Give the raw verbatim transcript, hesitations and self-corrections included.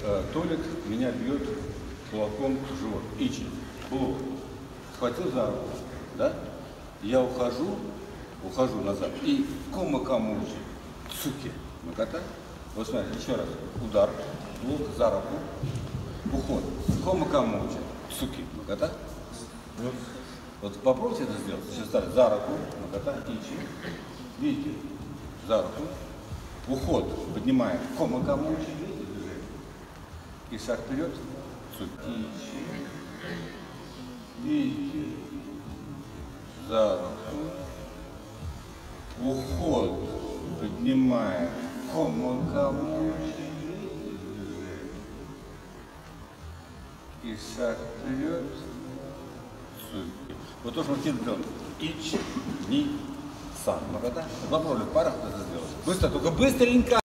э, Толик меня бьет кулаком в живот. Ичи, кулак. Схватил за руку, да? Я ухожу, ухожу назад. И кома камучи, цуки, маката. Вот смотри, еще раз. Удар, лук за руку, уход. Кома камучи, цуки, маката. Вот. Вот попробуйте это сделать. Сейчас стали за руку, маката, ичи. Видите? За руку. Уход, поднимаем. Кома камучи, видите движение? И шаг вперед. Цуки, ичи. Видите? За руку. Уход, поднимаем. Кома камучи. И шаг вперед. Вот то, что мы хотели сделать. Ич, ни, сан. Ну, когда? Попробуй в парах это сделать. Быстро, только быстренько.